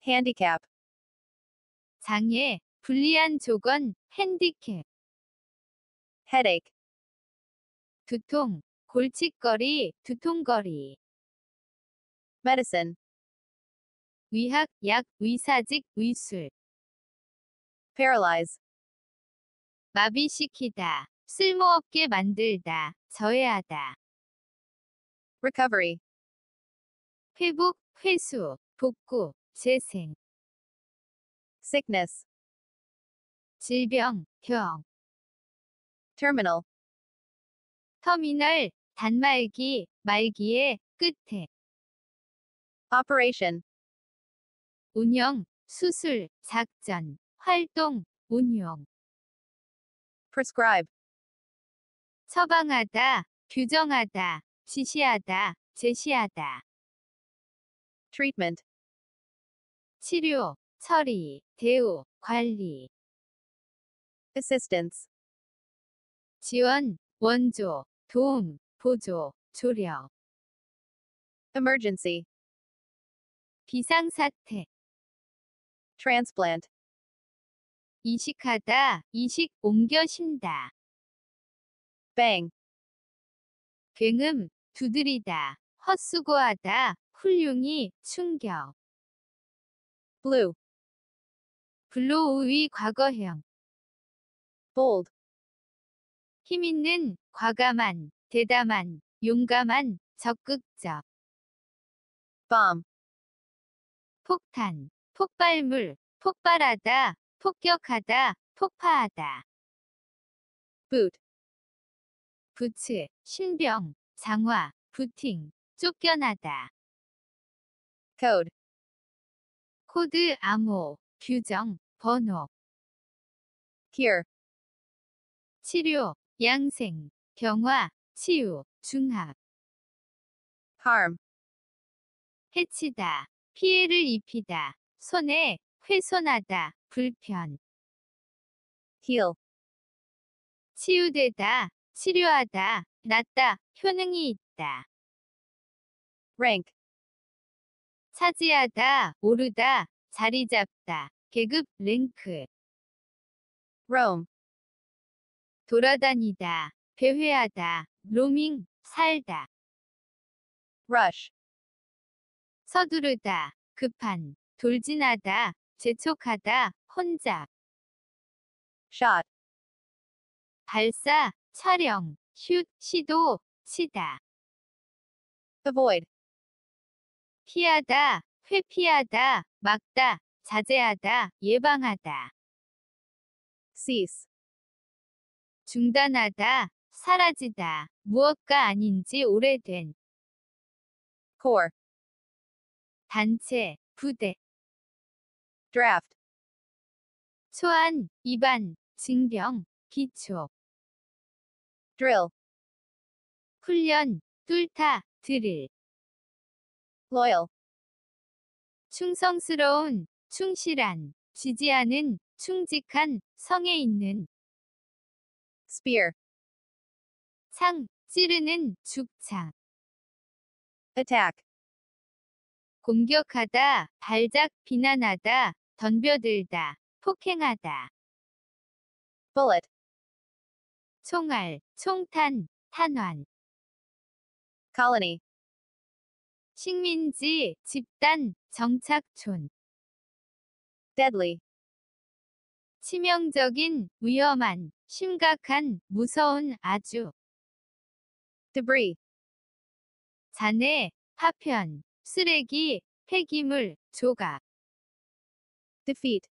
handicap, 장애, 불리한 조건, 핸디캡. headache, 두통, 골칫거리, 두통거리. medicine, 위학, 약, 위사직, 위술. paralyze, 마비시키다, 쓸모없게 만들다, 저해하다. recovery, 회복, 회수, 복구, 재생. sickness, 질병, 병. terminal, 터미널, 단말기, 말기의 끝에. operation, 운영, 수술, 작전, 활동, 운용. prescribe, 처방하다, 규정하다, 지시하다, 제시하다. treatment, 치료, 처리, 대우, 관리. assistance, 지원, 원조, 도움, 보조, 조력. emergency, 비상사태. transplant, 이식하다, 이식, 옮겨 심다. bang, 굉음, 두드리다, 헛수고하다, 훌륭히, 충격. blue, 불로우의 과거형. bold, 힘있는, 과감한, 대담한, 용감한, 적극적. bomb, 폭탄, 폭발물, 폭발하다, 폭격하다, 폭파하다. boot, 부츠, 신병, 장화, 부팅, 쫓겨나다. code, 코드, 암호, 규정, 번호. cure, 치료, 양생, 경화, 치유, 중합. harm, 해치다, 피해를 입히다, 손해, 훼손하다, 불편. heal, 치유되다, 치료하다, 낫다, 효능이 있다. rank, 차지하다, 오르다, 자리 잡다, 계급, 랭크. roam, 돌아다니다, 배회하다, 로밍, 살다. rush, 서두르다, 급한, 돌진하다, 재촉하다, 혼잡. shot, 발사, 촬영, 슛, 시도, 치다. avoid, 피하다, 회피하다, 막다, 자제하다, 예방하다. cease, 중단하다, 사라지다, 무엇가 아닌지 오래된. core, 단체, 부대. draft, 초안, 입안, 징병, 기초. drill, 훈련, 뚫다, 드릴. loyal, 충성스러운, 충실한, 지지하는, 충직한, 성에 있는. spear, 창, 찌르는, 죽창. attack, 공격하다, 발작, 비난하다, 덤벼들다, 폭행하다. bullet, 총알, 총탄, 탄환. colony, 식민지, 집단, 정착촌. deadly, 치명적인, 위험한, 심각한, 무서운, 아주. debris, 잔해, 파편, 쓰레기, 폐기물, 조각. defeat,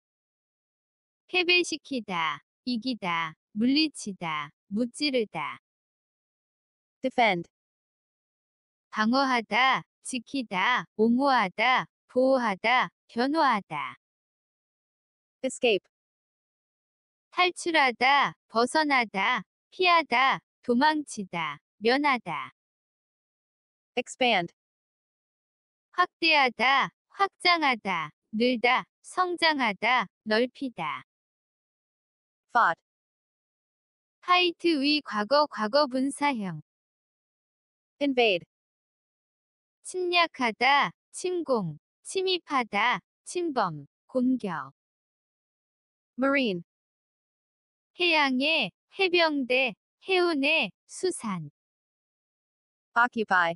패배시키다, 이기다, 물리치다, 무찌르다. defend, 방어하다, 지키다, 옹호하다, 보호하다, 변호하다. escape, 탈출하다, 벗어나다, 피하다, 도망치다, 면하다. expand, 확대하다, 확장하다, 늘다, 성장하다, 넓히다. fought, 파이트 위 과거 과거 분사형. invade, 침략하다, 침공, 침입하다, 침범, 공격. marine, 해양의, 해병대, 해운의, 수산. occupy,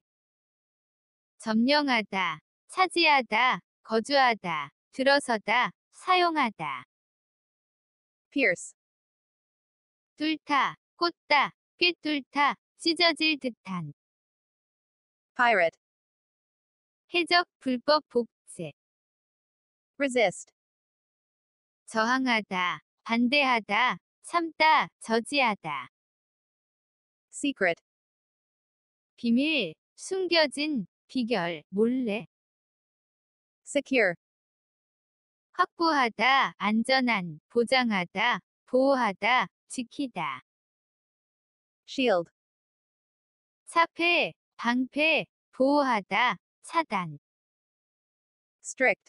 점령하다, 차지하다, 거주하다, 들어서다, 사용하다. pierce, 뚫다, 꽂다, 꿰뚫다, 찢어질 듯한. pirate, 해적, 불법 복제. resist, 저항하다, 반대하다, 참다, 저지하다. secret, 비밀, 숨겨진, 비결, 몰래. secure, 확보하다, 안전한, 보장하다, 보호하다, 지키다. shield, 차폐, 방패, 보호하다, 차단. strict,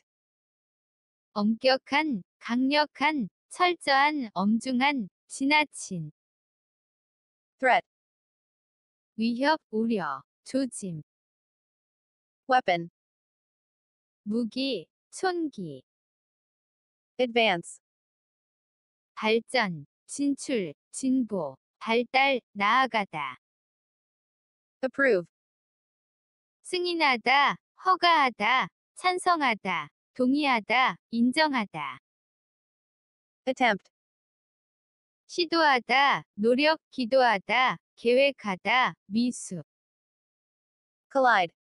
엄격한, 강력한, 철저한, 엄중한, 지나친. threat, 위협, 우려, 조짐. weapon, 무기, 촌기. advance, 발전, 진출, 진보, 발달, 나아가다. approve, 승인하다, 허가하다, 찬성하다, 동의하다, 인정하다. attempt, 시도하다, 노력, 기도하다, 계획하다, 미수. collide,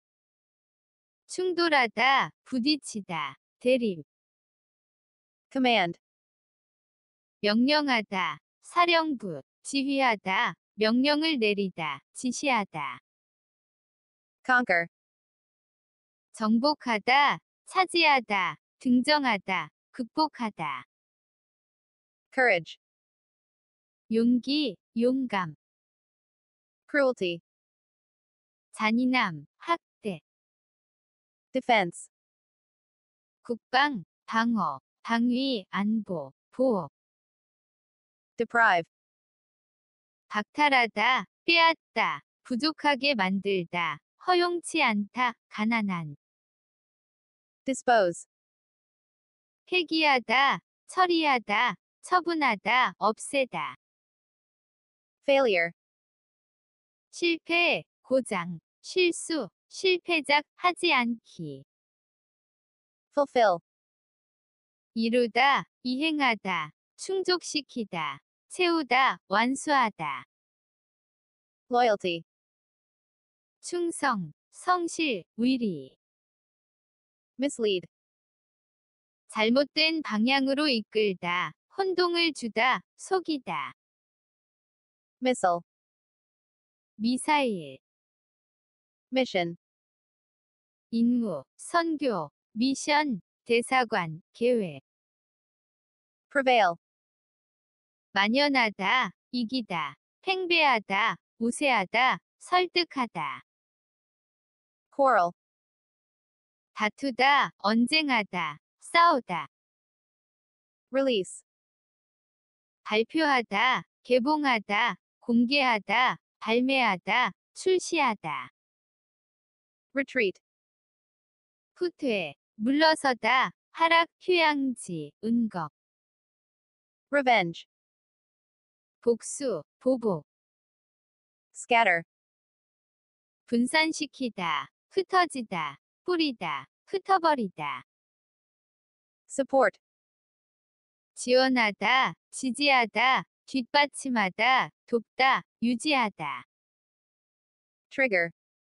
충돌하다, 부딪히다, 대립. command, 명령하다, 사령부, 지휘하다, 명령을 내리다, 지시하다. conquer, 정복하다, 차지하다, 등정하다, 극복하다. courage, 용기, 용감. cruelty, 잔인함, 학대. defense, 국방, 방어, 방위, 안보, 보호. deprive, 박탈하다, 빼앗다, 부족하게 만들다, 허용치 않다, 가난한. dispose, 폐기하다, 처리하다, 처분하다, 없애다. failure, 실패, 고장, 실수, 실패작, 하지 않기. fulfill, 이루다, 이행하다, 충족시키다, 채우다, 완수하다. loyalty, 충성, 성실, 위리. mislead, 잘못된 방향으로 이끌다, 혼동을 주다, 속이다. missile, 미사일, mission, 임무, 선교, 미션, 대사관, 계획. prevail, 만연하다, 이기다, 팽배하다, 우세하다, 설득하다. quarrel, 다투다, 언쟁하다, 싸우다. release, 발표하다, 개봉하다, 공개하다, 발매하다, 출시하다. retreat, 후퇴, 물러서다, 하락, 휴양지, 은거. revenge, 복수, 보복. scatter, 분산시키다, 흩어지다, 뿌리다, 흩어버리다. support, 지원하다, 지지하다, 뒷받침하다, 돕다, 유지하다. trigger,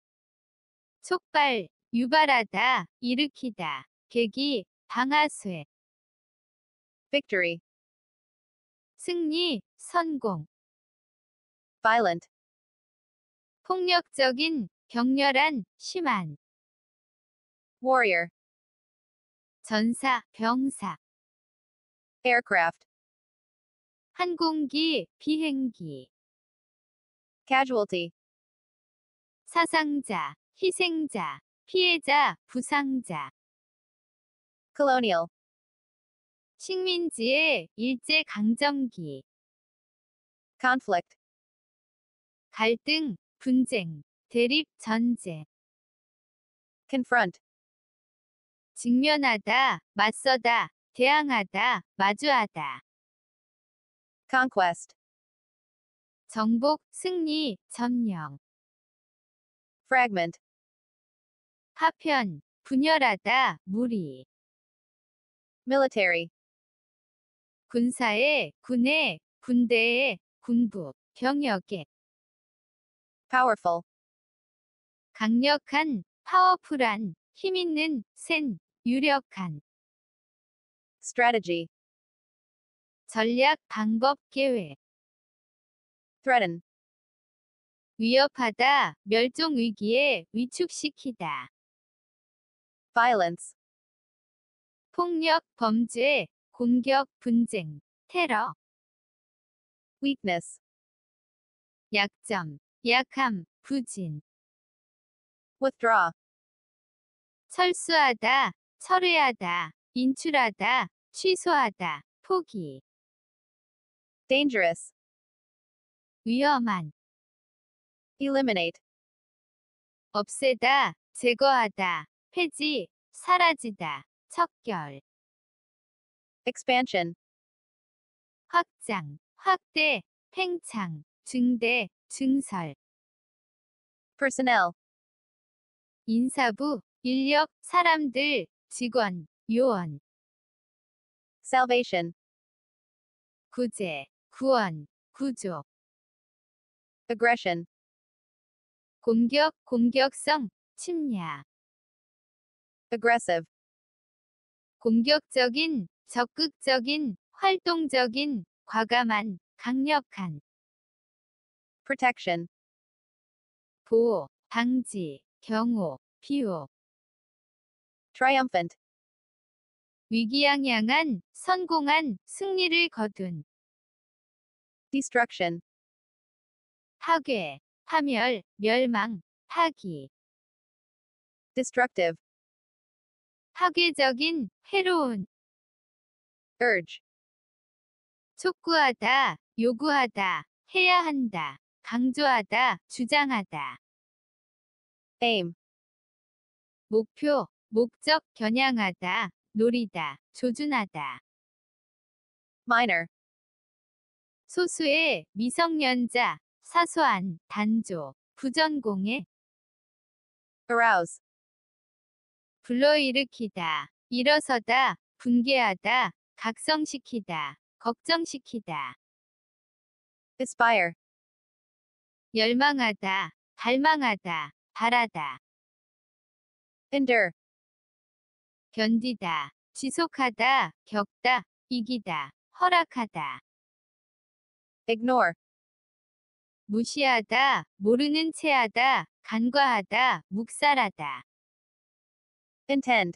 촉발, 유발하다, 일으키다, 계기, 방아쇠. victory, 승리, 성공. violent, 폭력적인, 격렬한, 심한. warrior, 전사, 병사. aircraft, 항공기, 비행기. casualty, 사상자, 희생자, 피해자, 부상자. colonial, 식민지의 일제강점기. conflict, 갈등, 분쟁, 대립, 전쟁. confront, 직면하다, 맞서다, 대항하다, 마주하다. conquest, 정복, 승리, 점령. fragment, 파편, 분열하다, 무리. military, 군사의, 군의, 군대의, 군부, 병역의. powerful, 강력한, 파워풀한, 힘있는, 센, 유력한. strategy, 전략, 방법, 계획. threaten, 위협하다, 멸종 위기에 위축시키다. violence, 폭력, 범죄, 공격, 분쟁, 테러. weakness, 약점, 약함, 부진. withdraw, 철수하다, 철회하다, 인출하다, 취소하다, 포기. dangerous, 위험한. eliminate, 없애다, 제거하다, 폐지, 사라지다, 척결. expansion, 확장, 확대, 팽창, 증대, 증설. personnel, 인사부, 인력, 사람들, 직원, 요원. salvation, 구제, 구원, 구조. aggression, 공격, 공격성, 침략. aggressive, 공격적인, 적극적인, 활동적인, 과감한, 강력한. protection, 보호, 방지, 경호, 비호. triumphant, 위기양양한, 성공한, 승리를 거둔. destruction, 파괴, 파멸, 멸망, 파기. destructive, 파괴적인, 해로운. urge, 촉구하다, 요구하다, 해야 한다, 강조하다, 주장하다. aim, 목표, 목적, 겨냥하다, 노리다, 조준하다. minor, 소수의, 미성년자, 사소한, 단조, 부전공해. arouse, 불러일으키다, 일어서다, 분개하다, 각성시키다, 걱정시키다. aspire, 열망하다, 갈망하다, 바라다. endure, 견디다, 지속하다, 겪다, 이기다, 허락하다. ignore, 무시하다, 모르는 체하다, 간과하다, 묵살하다. intend,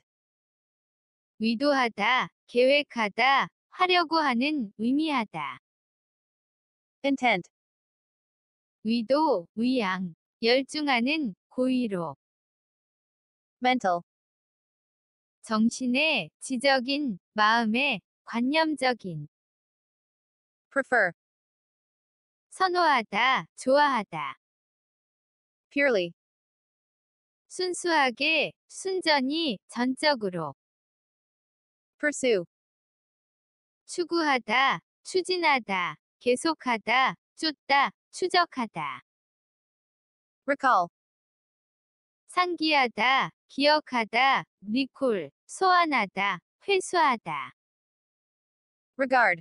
위도하다, 계획하다, 하려고 하는, 의미하다. intent, 위도, 위양, 열중하는, 고의로. mental, 정신의, 지적인, 마음의, 관념적인. prefer, 선호하다, 좋아하다. purely, 순수하게, 순전히, 전적으로. pursue, 추구하다, 추진하다, 계속하다, 쫓다, 추적하다. recall, 상기하다, 기억하다, 리콜, 소환하다, 회수하다. regard,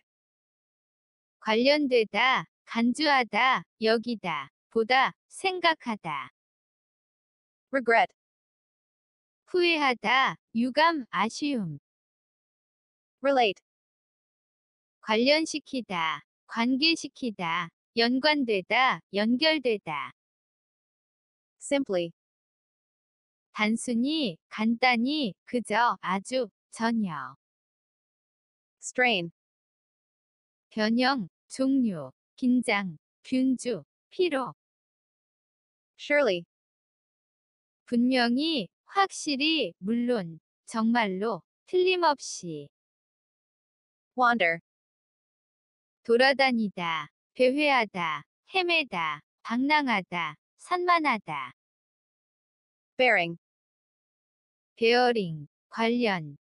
관련되다, 간주하다, 여기다, 보다, 생각하다. regret, 후회하다, 유감, 아쉬움. relate, 관련시키다, 관계시키다, 연관되다, 연결되다. simply, 단순히, 간단히, 그저, 아주, 전혀. strain, 변형, 종류, 긴장, 균주, 피로. surely, 분명히, 확실히, 물론, 정말로, 틀림없이. wander, 돌아다니다, 배회하다, 헤매다, 방랑하다, 산만하다. bearing, 베어링, 관련